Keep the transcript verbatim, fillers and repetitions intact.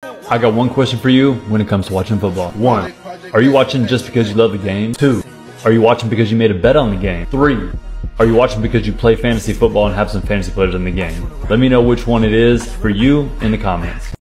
I got one question for you when it comes to watching football. One, are you watching just because you love the game? Two, are you watching because you made a bet on the game? Three, are you watching because you play fantasy football and have some fantasy players in the game? Let me know which one it is for you in the comments.